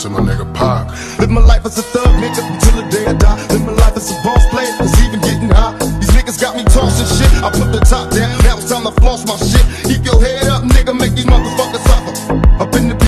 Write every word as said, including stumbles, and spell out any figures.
to my nigga Pac. Live my life as a thug, nigga, until the day I die. Live my life as a boss player, it's even getting high. These niggas got me tossing shit. I put the top down, now it's time to floss my shit. Keep your head up, nigga, make these motherfuckers suffer. Up in the